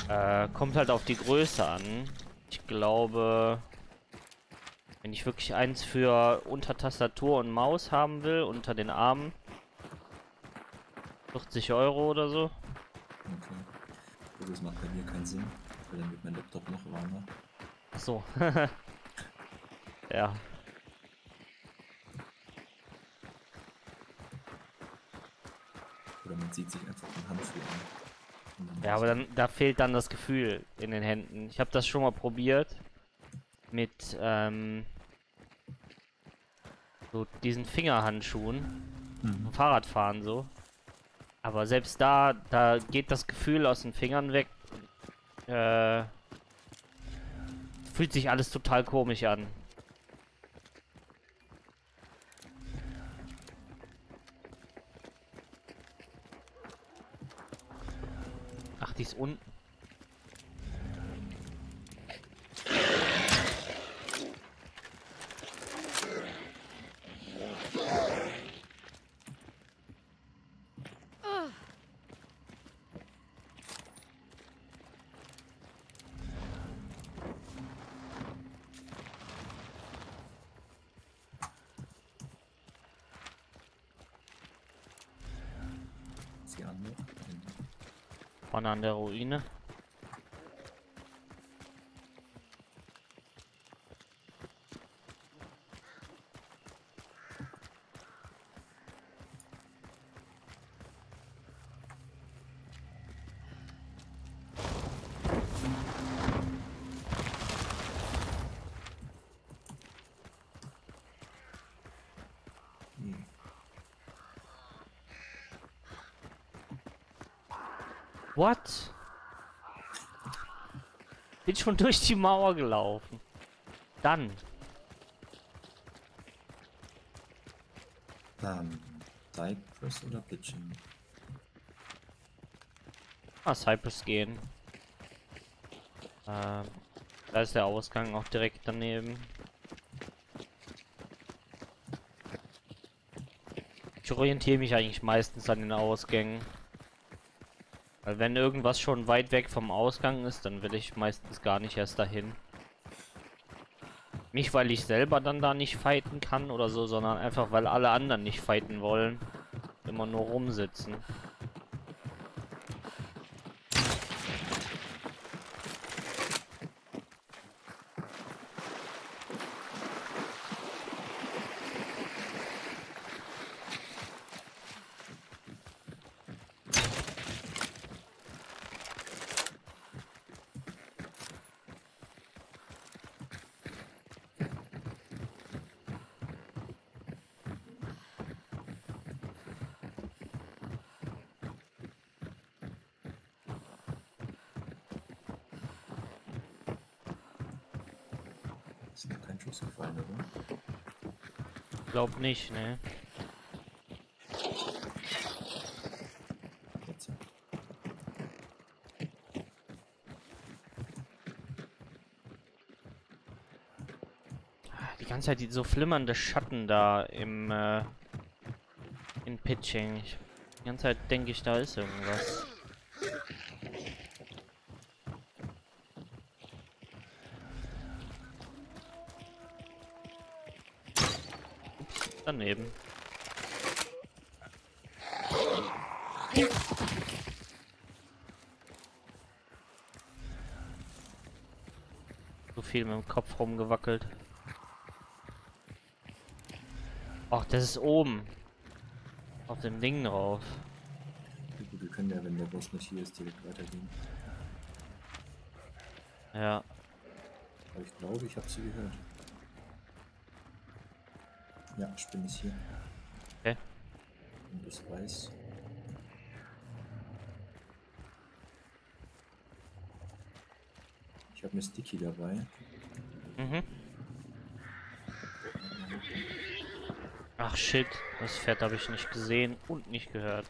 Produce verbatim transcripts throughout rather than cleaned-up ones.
Äh, kommt halt auf die Größe an. Ich glaube, wenn ich wirklich eins für unter Tastatur und Maus haben will, unter den Armen, vierzig Euro oder so. Okay. Also das macht bei mir keinen Sinn, weil dann wird mein Laptop noch warmer. Ach so. Ja. Oder man zieht sich einfach den Handschuh an. Und dann Ja, aber dann da fehlt dann das Gefühl in den Händen. Ich habe das schon mal probiert mit ähm, so diesen Fingerhandschuhen, Mhm. Fahrradfahren so. Aber selbst da, da geht das Gefühl aus den Fingern weg. Äh, fühlt sich alles total komisch an. Ach, die ist unten. Sie an, ne? Vorne an der Ruine. Hm. What? Bin schon durch die Mauer gelaufen. Dann. Ähm, Cypress oder Pitching? Ah, Cypress gehen. Ähm, da ist der Ausgang auch direkt daneben. Ich orientiere mich eigentlich meistens an den Ausgängen. Weil wenn irgendwas schon weit weg vom Ausgang ist, dann will ich meistens gar nicht erst dahin. Nicht, weil ich selber dann da nicht fighten kann oder so, sondern einfach, weil alle anderen nicht fighten wollen. Immer nur rumsitzen. Ist noch kein Schuss gefallen, oder? Glaub nicht, ne? Jetzt ja. Die ganze Zeit die so flimmernde Schatten da im äh, in Pitching. Ich, die ganze Zeit denke ich, da ist irgendwas. Ups, daneben. So viel mit dem Kopf rumgewackelt. Ach, das ist oben. Auf dem Ding drauf. Ja, gut, wir können ja, wenn der Boss nicht hier ist, direkt weitergehen. Ja. Aber ich glaube, ich habe sie gehört. Ja, Spinne ist hier. Okay. Und das weiß. Ich habe eine Sticky dabei. Mhm. Ach shit, das Pferd habe ich nicht gesehen und nicht gehört.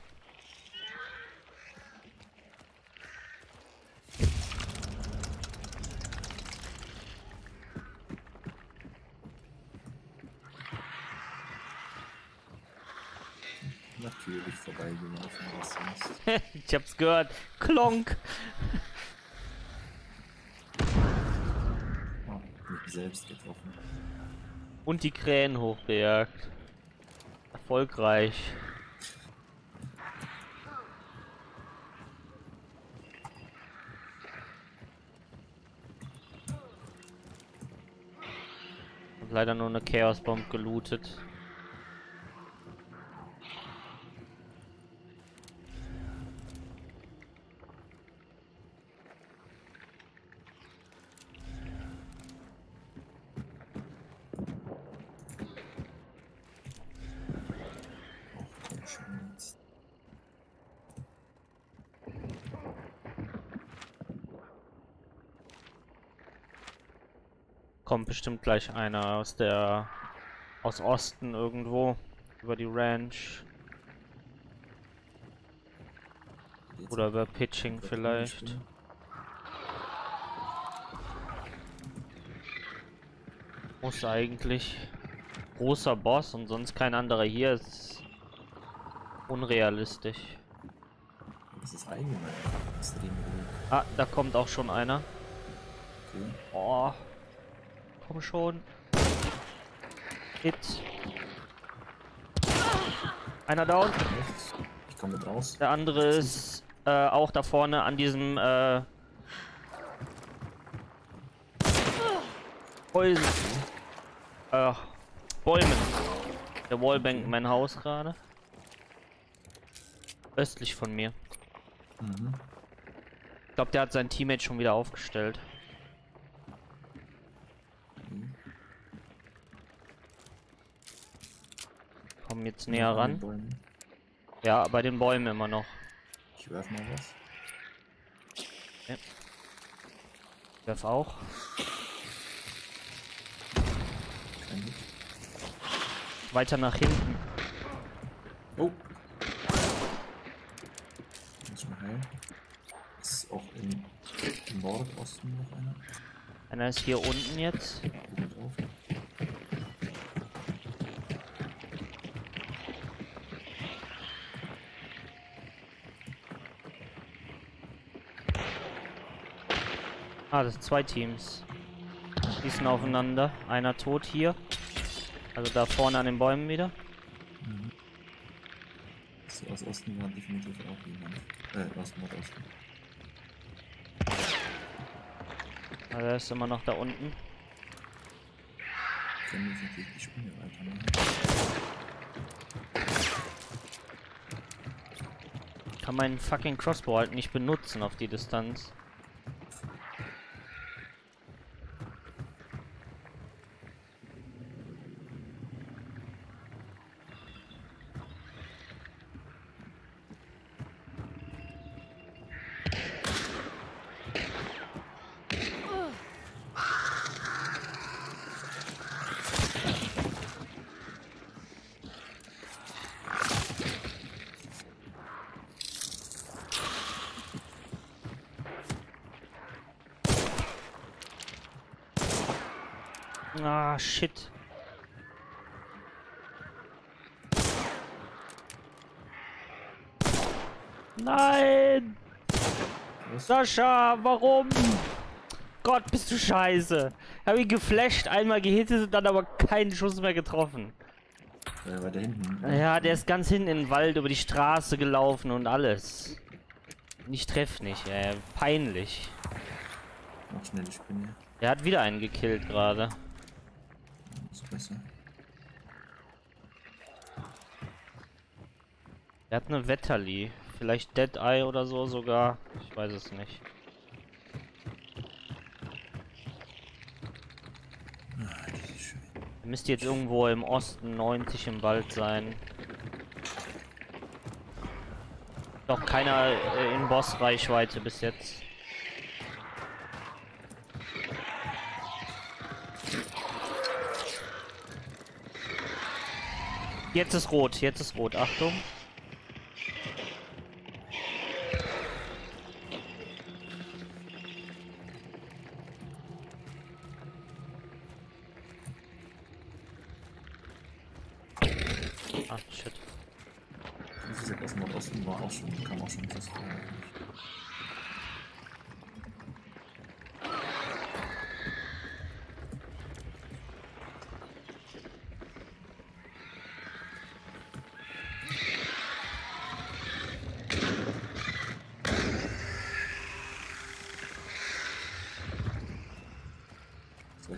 Natürlich vorbeigelaufen, was sonst. Ich hab's gehört. Klonk. selbst getroffen. Und die Krähen hochgejagt. Erfolgreich. Hab leider nur eine Chaos-Bomb gelootet. Kommt bestimmt gleich einer aus der aus Osten irgendwo über die Ranch Jetzt oder über Pitching komplett vielleicht. umgeschwungen. Muss eigentlich großer Boss und sonst kein anderer hier, ist unrealistisch. Das ist allgemein extrem ruhig. Ah, da kommt auch schon einer. Okay. Oh, komm schon. Hit. Einer down. Rechts. Ich komme mit raus. Der andere ist äh, auch da vorne an diesem äh, Häusen. Äh, Bäumen. Der Wallbankman-Haus gerade. Östlich von mir. Mhm. Ich glaube, der hat sein Teammate schon wieder aufgestellt. Mhm. Kommen jetzt näher An den ran. Bäumen. Ja, bei den Bäumen immer noch. Ich werf mal was. Werf auch. Kein Hit. Weiter nach hinten. Oh! Muss ich mal heilen. Ist auch im, im Nordosten noch einer. Einer ist hier unten jetzt. Gut drauf. Ah, das sind zwei Teams. Schießen aufeinander. Einer tot hier. Also da vorne an den Bäumen wieder. Mhm. So, aus Osten war definitiv auch jemand. Äh, aus Nordosten. Also er ist immer noch da unten. Können wir natürlich die Sprünge weitermachen. Kann meinen fucking Crossbow halt nicht benutzen auf die Distanz. Ah, shit. Nein! Was? Sascha, warum? Gott, bist du scheiße. Hab ihn geflasht, einmal gehittet und dann aber keinen Schuss mehr getroffen. Äh, weiter hinten. Ja, der ist ganz hinten in den Wald über die Straße gelaufen und alles. Ich treff nicht, ey. Peinlich. Mach schnell die Sprünge. Er hat wieder einen gekillt gerade. Ist besser. Er hat eine Wetterli. Vielleicht Dead Eye oder so sogar. Ich weiß es nicht. Ah, das ist schön. Er müsste jetzt irgendwo im Osten neunzig im Wald sein. Doch keiner äh, in Bossreichweite bis jetzt. Jetzt ist rot, jetzt ist rot. Achtung. Ah, shit. Wie gesagt, aus dem Nordosten war auch schon, kam auch schon das vor.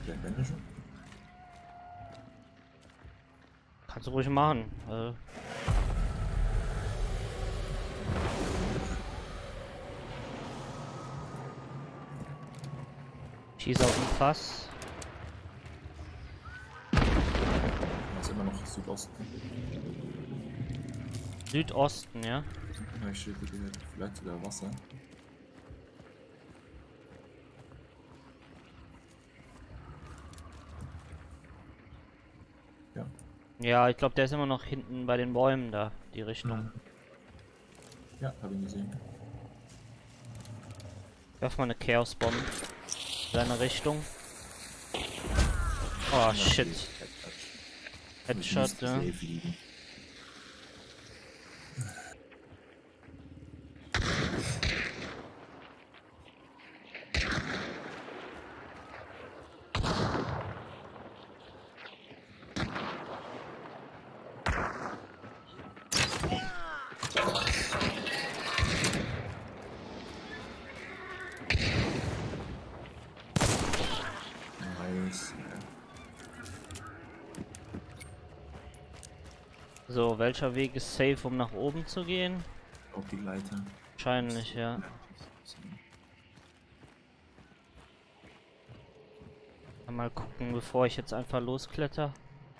der Wände schon? Kannst du ruhig machen. Äh. Schieß auf den Fass. Das ist immer noch Südosten. Südosten, ja. Ja, ich schätze, vielleicht sogar Wasser. Ja. Ja, ich glaube, der ist immer noch hinten bei den Bäumen da, die Richtung. Ja, habe ihn gesehen. Werf mal eine Chaos-Bombe. Seine Richtung. Oh, shit. Headshot, ja. Nice. So, welcher Weg ist safe, um nach oben zu gehen? Auf die Leiter. Wahrscheinlich, ja. Mal gucken, bevor ich jetzt einfach loskletter.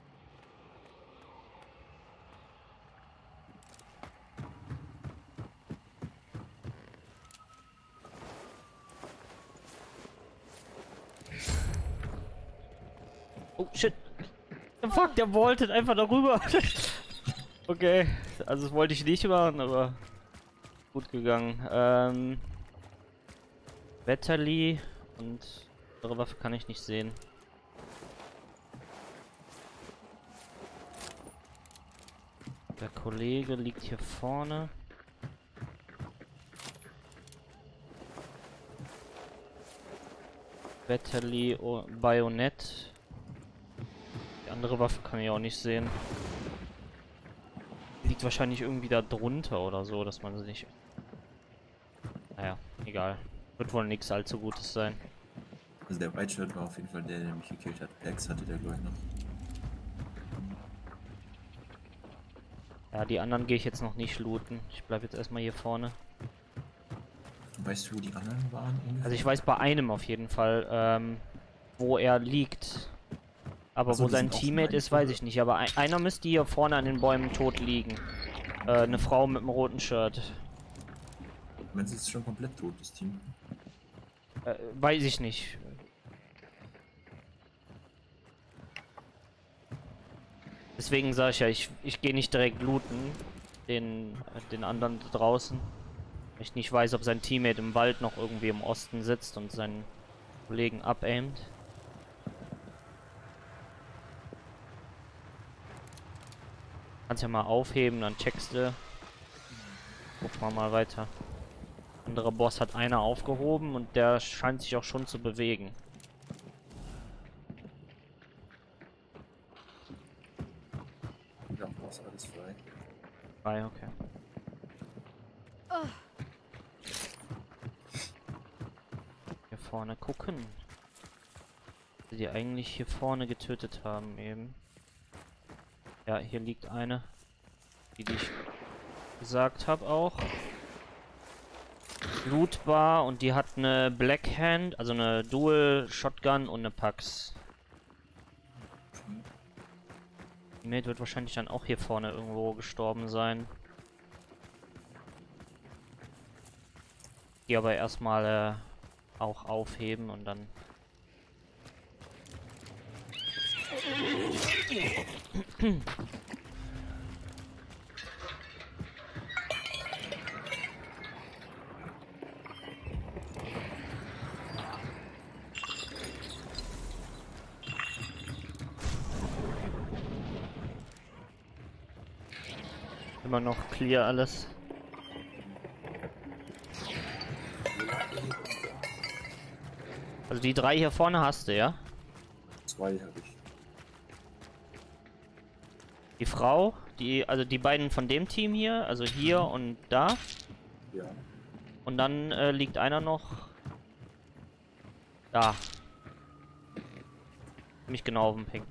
Oh shit! Fuck, der wollte einfach darüber. Okay, also das wollte ich nicht machen, aber gut gegangen. Ähm, Wetterli und andere Waffe kann ich nicht sehen. Der Kollege liegt hier vorne. Wetterli, oh, Bajonett. Die andere Waffe kann ich auch nicht sehen. Liegt wahrscheinlich irgendwie da drunter oder so, dass man sie nicht... Naja, egal. Wird wohl nichts allzu Gutes sein. Also der White Shirt war auf jeden Fall der, der mich gekillt hat. Packs hatte der, glaube ich, noch. Ja, die anderen gehe ich jetzt noch nicht looten. Ich bleibe jetzt erstmal hier vorne. Weißt du, wo die anderen waren? Ungefähr? Also ich weiß bei einem auf jeden Fall, ähm, wo er liegt. Aber So, wo sein auch Teammate ist, weiß ich nicht. Aber ein, einer müsste hier vorne an den Bäumen tot liegen. Äh, eine Frau mit einem roten Shirt. Wenn es ist schon komplett tot, das Team. Äh, weiß ich nicht. Deswegen sage ich ja, ich, ich gehe nicht direkt looten. Den, den anderen da draußen. Weil ich nicht weiß, ob sein Teammate im Wald noch irgendwie im Osten sitzt und seinen Kollegen abaimt. Kannst ja mal aufheben, dann checkst du. Guck mal mal weiter. Andere Boss hat einer aufgehoben und der scheint sich auch schon zu bewegen. Ja, war ist alles frei. Ah, okay. Hier vorne gucken. Die eigentlich hier vorne getötet haben eben. Ja, hier liegt eine. Die, die ich gesagt habe auch. Lootbar und die hat eine Black Hand, also eine Dual Shotgun und eine Pax. Die Mate wird wahrscheinlich dann auch hier vorne irgendwo gestorben sein. Gehe aber erstmal äh, auch aufheben und dann. Immer noch clear alles. Also die drei hier vorne hast du, ja? Zwei habe ich. Die Frau, die, also die beiden von dem Team hier, also hier und da. Ja. Und dann äh, liegt einer noch da. Ziemlich genau auf dem Ping.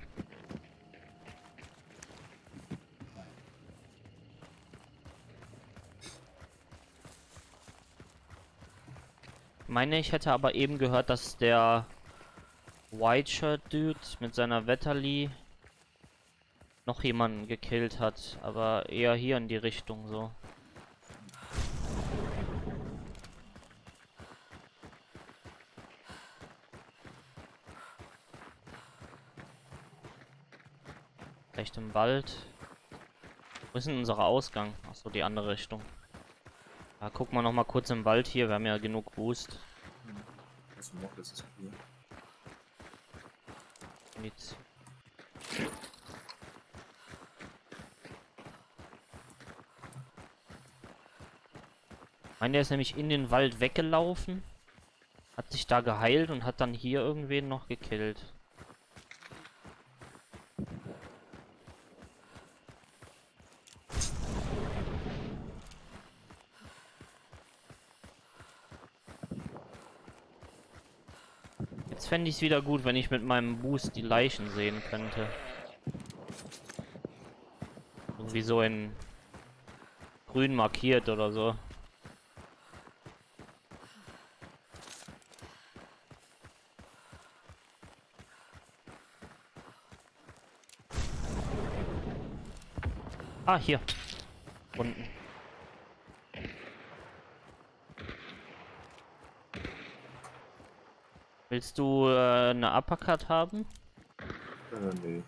Ich meine, ich hätte aber eben gehört, dass der White Shirt Dude mit seiner Wetterli noch jemanden gekillt hat, aber eher hier in die Richtung so. Vielleicht im Wald. Wo ist denn unser Ausgang? Achso, die andere Richtung. Ja, guck mal noch mal kurz im Wald hier, wir haben ja genug Boost. Also noch, das ist cool. Jetzt. Ich meine, der ist nämlich in den Wald weggelaufen, hat sich da geheilt und hat dann hier irgendwen noch gekillt. Jetzt fände ich es wieder gut, wenn ich mit meinem Boost die Leichen sehen könnte. Irgendwie so in grün markiert oder so. Ah, hier. Unten. Willst du äh, eine Uppercut haben? Äh, nee.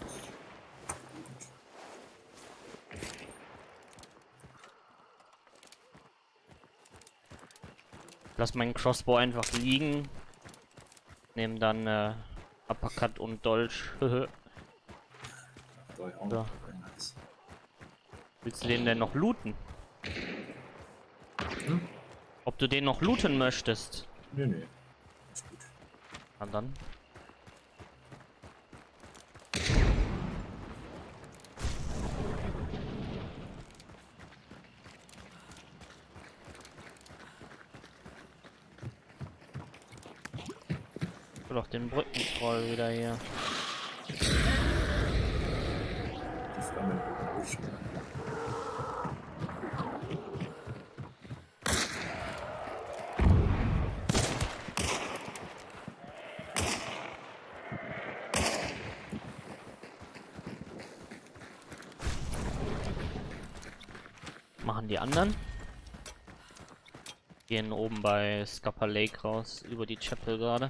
Lass meinen Crossbow einfach liegen. Nehmen dann äh, Uppercut und Dolch. Soll ich auch So. noch. Nice. Willst du den denn noch looten? Hm? Ob du den noch looten möchtest? Nee, nee. Ist gut. Na dann. Ich will doch den Brückentroll wieder hier. Die Flammen durchschneiden. Machen die anderen. Gehen oben bei Scupper Lake raus, über die Chapel gerade.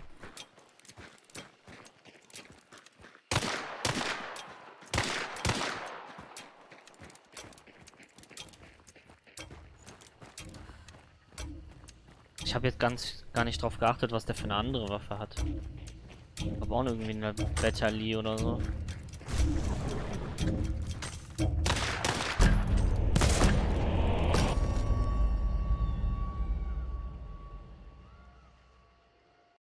Ich habe jetzt ganz gar nicht drauf geachtet, was der für eine andere Waffe hat. Aber auch irgendwie eine Batterie oder so.